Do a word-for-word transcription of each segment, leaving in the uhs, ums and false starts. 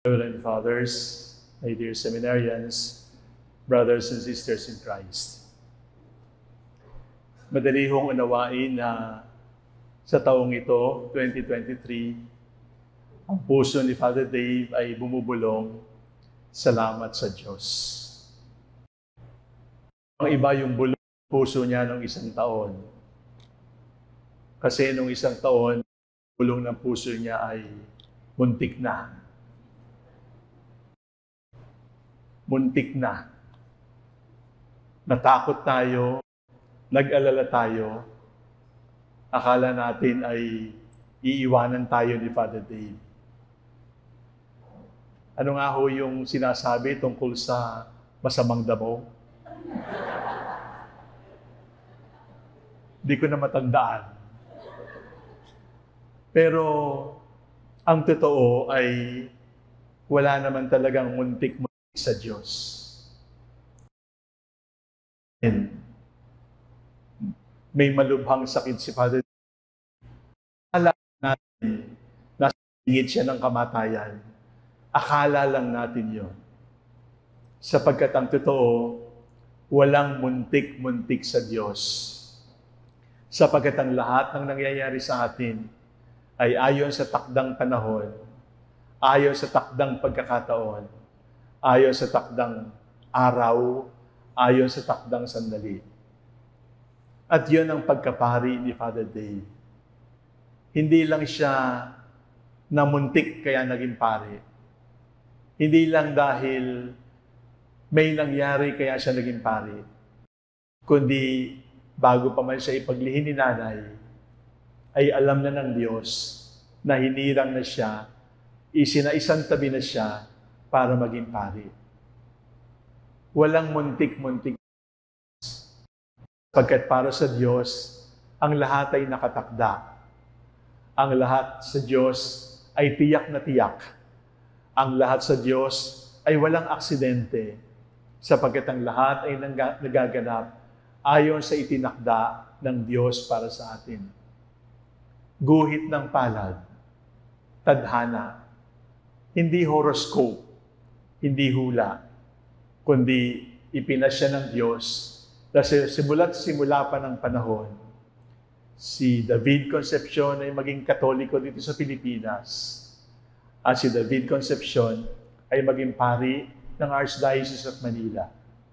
Reverend Fathers, my dear seminarians, brothers and sisters in Christ. Madali hong unawain na sa taong ito, twenty twenty-three, ang puso ni Father Dave ay bumubulong, salamat sa Diyos. Ang iba yung bulong ng puso niya nung isang taon. Kasi nung isang taon, bulong ng puso niya ay muntik na. Muntik na. Natakot tayo, nag-alala tayo, akala natin ay iiwanan tayo ni Father Dave. Ano nga ho yung sinasabi tungkol sa masamang damo? Hindi ko na matandaan. Pero ang totoo ay wala naman talagang muntik-muntik sa Diyos. And may malubhang sakit si Father. Akala natin nasa hingit siya ng kamatayan. Akala lang natin yon. Sapagkat ang totoo, walang muntik-muntik sa Diyos. Sapagkat ang lahat ng nangyayari sa atin ay ayon sa takdang panahon, ayon sa takdang pagkakataon, ayon sa takdang araw, ayon sa takdang sandali. At yun ang pagkapari ni Father Dave. Hindi lang siya namuntik kaya naging pari. Hindi lang dahil may nangyari kaya siya naging pari. Kundi bago pa man siya ipaglihin ni nanay, ay alam na ng Diyos na hinirang na siya, isinaisan tabi na siya para maging pari. Walang muntik-muntik. Pagkat para sa Diyos, ang lahat ay nakatakda. Ang lahat sa Diyos ay tiyak na tiyak. Ang lahat sa Diyos ay walang aksidente, sapagkat ang lahat ay nagaganap ayon sa itinakda ng Diyos para sa atin. Guhit ng palad, tadhana, hindi horoscope, hindi hula, kundi ipinasya ng Diyos. Kasi simula't simula pa ng panahon, si David Concepcion ay maging Katoliko dito sa Pilipinas. At si David Concepcion ay maging pari ng Archdiocese of Manila.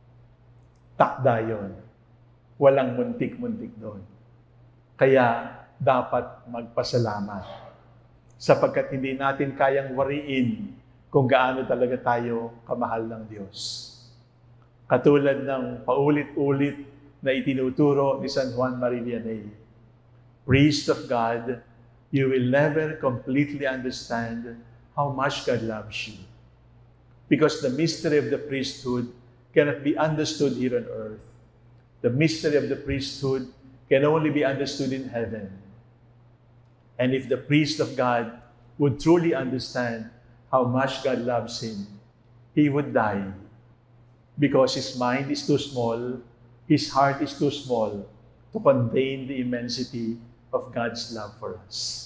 Takda yun. Walang muntik-muntik doon. Kaya dapat magpasalamat. Sapagkat hindi natin kayang wariin kung gaano talaga tayo kamahal ng Diyos. Katulad ng paulit-ulit na itinuturo ni San Juan Maria Vianney, priest of God, you will never completely understand how much God loves you. Because the mystery of the priesthood cannot be understood here on earth. The mystery of the priesthood can only be understood in heaven. And if the priest of God would truly understand how much God loves him, he would die. Because his mind is too small, his heart is too small to contain the immensity of God's love for us.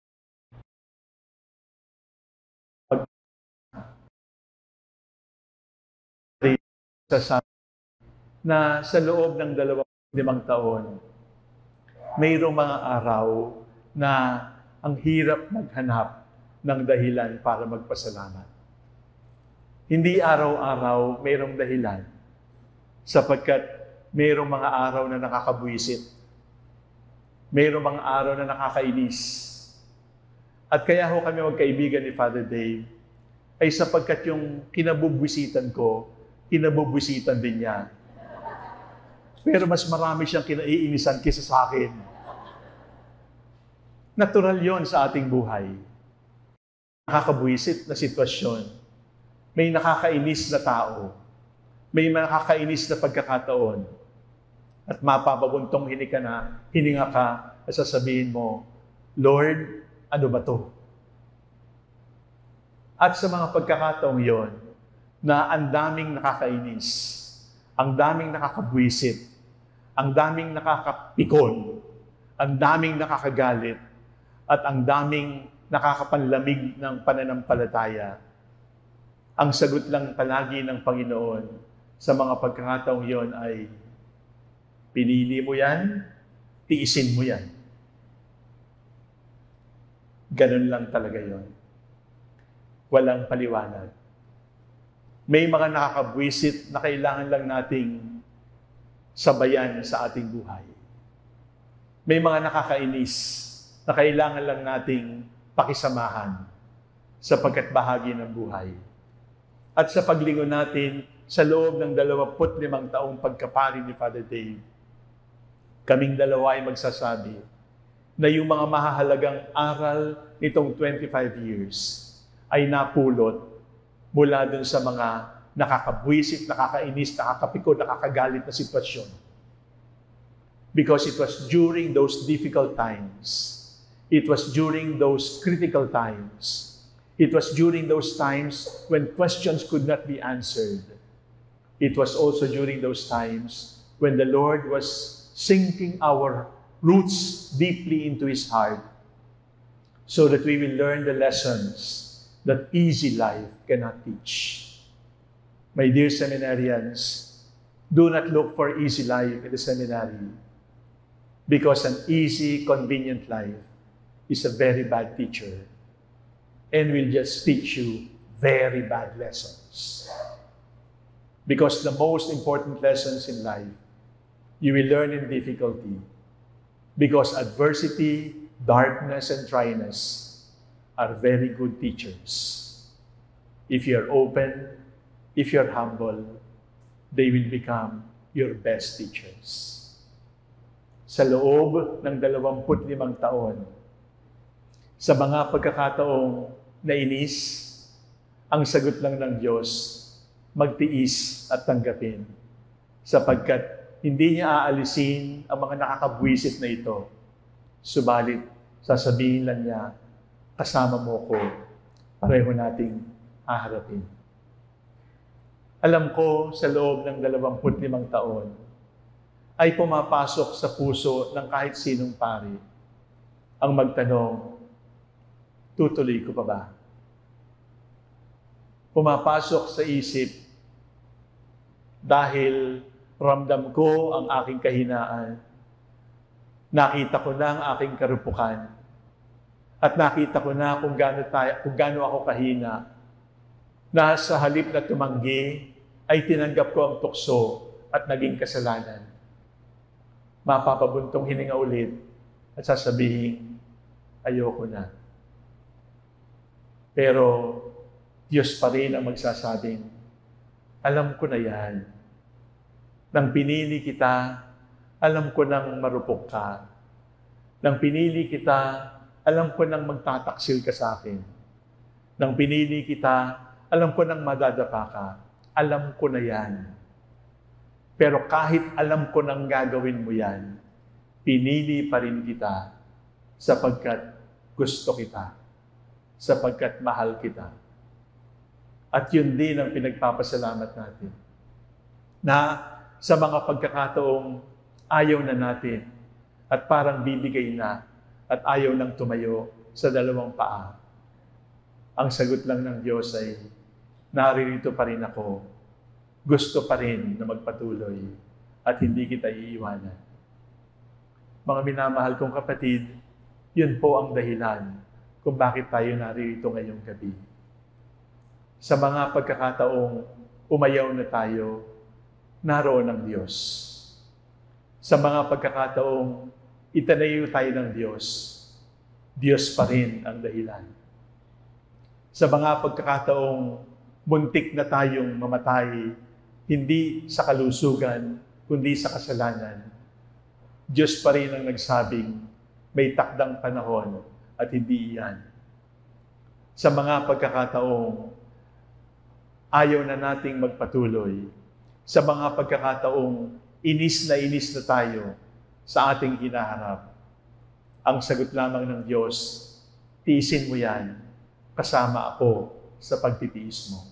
Na sa loob ng dalawang limang taon, mayroong mga araw na ang hirap maghanap ng dahilan para magpasalamat. Hindi araw-araw mayroong dahilan, sapagkat mayroong mga araw na nakakabwisit. Mayroong mga araw na nakakainis. At kaya ho kami magkaibigan ni Father Dave, ay sapagkat yung kinabubwisitan ko, kinabubwisitan din niya. Pero mas marami siyang kinaiinisan kaysa sa akin. Natural yon sa ating buhay. Nakakabwisit na sitwasyon. May nakakainis na tao. May nakakainis na pagkakataon. At mapapabuntong hininga na, hininga ka at sasabihin mo, Lord, ano ba to? At sa mga pagkakataong yon, na ang daming nakakainis, ang daming nakakabwisit, ang daming nakakapikon, ang daming nakakagalit, at ang daming nakakapanlamig ng pananampalataya, Ang sagot lang palagi ng Panginoon sa mga pagkakataong yon ay, pinili mo yan, tiisin mo yan. Ganun lang talaga yon. Walang paliwanag. May mga nakakabwisit na kailangan lang nating sabayan sa ating buhay. May mga nakakainis na kailangan lang nating pakisamahan sapagkat bahagi ng buhay. At sa paglingon natin sa loob ng dalawampu't limang taong pagkapari ni Father Dave, kaming dalawa ay magsasabi na yung mga mahahalagang aral nitong twenty-five years ay napulot mula dun sa mga nakakabwisit, nakakainis, nakakapikon, nakakagalit na sitwasyon. Because it was during those difficult times, it was during those critical times, it was during those times when questions could not be answered. It was also during those times when the Lord was sinking our roots deeply into His heart so that we will learn the lessons that easy life cannot teach. My dear seminarians, do not look for easy life in the seminary because an easy, convenient life is a very bad teacher and will just teach you very bad lessons. Because the most important lessons in life, you will learn in difficulty because adversity, darkness, and dryness are very good teachers. If you're open, if you're humble, they will become your best teachers. Sa loob ng dalawampu't limang taon, sa mga pagkakataong nainis, ang sagot lang ng Diyos, magtiis at tanggapin, sapagkat hindi niya aalisin ang mga nakakabwisit na ito. Subalit, sasabihin lang niya, kasama mo ko, pareho nating haharapin. Alam ko sa loob ng dalawampu't limang taon ay pumapasok sa puso ng kahit sinong pari ang magtanong, tutuloy ko pa ba? Pumapasok sa isip dahil ramdam ko ang aking kahinaan, nakita ko na ang aking karupukan, at nakita ko na kung gaano, tayo, kung gaano ako kahina, na sa halip na tumanggi, ay tinanggap ko ang tukso at naging kasalanan. Mapapabuntong hininga ulit at sasabihin, ayoko na. Pero Diyos pa rin ang magsasabing, alam ko na yan. Nang pinili kita, alam ko nang marupok ka. Nang pinili kita, alam ko nang magtataksil ka sa akin. Nang pinili kita, alam ko nang madadapa ka. Alam ko na yan. Pero kahit alam ko nang gagawin mo yan, pinili pa rin kita sapagkat gusto kita, sapagkat mahal kita. At yun din ang pinagpapasalamat natin. Na sa mga pagkakataong ayaw na natin at parang bibigay na at ayaw nang tumayo sa dalawang paa, ang sagot lang ng Diyos ay, naririto pa rin ako, gusto pa rin na magpatuloy at hindi kita iiwanan. Mga minamahal kong kapatid, yun po ang dahilan kung bakit tayo naririto ngayong gabi. Sa mga pagkakataong umayaw na tayo, naroon ang Diyos. Sa mga pagkakataong itanayo tayo ng Diyos, Diyos pa rin ang dahilan. Sa mga pagkakataong muntik na tayong mamatay, hindi sa kalusugan, kundi sa kasalanan, Diyos pa rin ang nagsabing may takdang panahon at hindi iyan. Sa mga pagkakataong ayaw na nating magpatuloy, sa mga pagkakataong inis na inis na tayo sa ating hinaharap, ang sagot lamang ng Diyos, tiisin mo yan, kasama ako sa pagtitiis mo.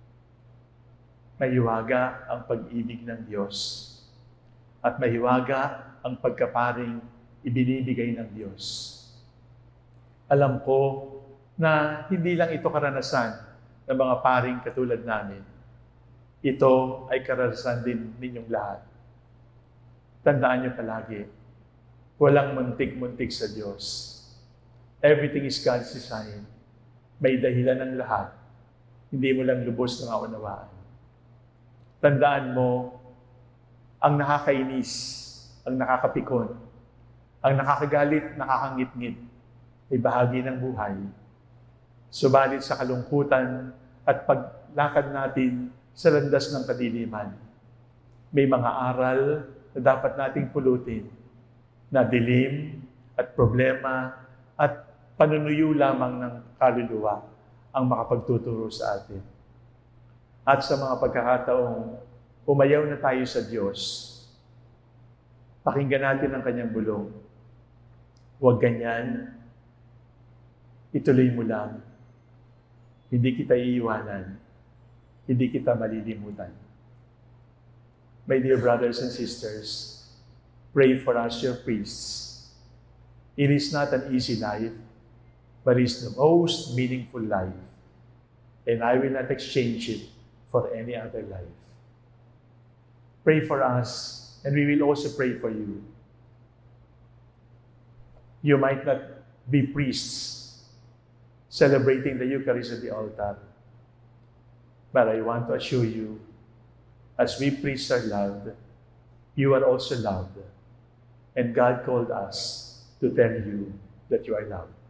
Mahiwaga ang pag-ibig ng Diyos at mahiwaga ang pagkaparing ibinibigay ng Diyos. Alam ko na hindi lang ito karanasan ng mga paring katulad namin, ito ay karanasan din ninyong lahat. Tandaan niyo palagi, walang muntik-muntik sa Diyos. Everything is God's design. May dahilan ng lahat. Hindi mo lang lubos na maunawaan. Tandaan mo, ang nakakainis, ang nakakapikon, ang nakakagalit, nakakangit-ngit, ay bahagi ng buhay. Subalit sa kalungkutan at paglakad natin sa landas ng kadiliman, may mga aral na dapat nating pulutin na dilim at problema at panunuyo lamang ng kaluluwa ang makapagtuturo sa atin. At sa mga pagkakataong umayaw na tayo sa Diyos, pakinggan natin ang kanyang bulong. Huwag ganyan, ituloy mo lang. Hindi kita iiwanan, hindi kita malilimutan. My dear brothers and sisters, pray for us, your priests. It is not an easy life, but it is the most meaningful life. And I will not exchange it for any other life. Pray for us, and we will also pray for you. You might not be priests celebrating the Eucharist at the altar, but I want to assure you, as we priests are loved, you are also loved. And God called us to tell you that you are loved.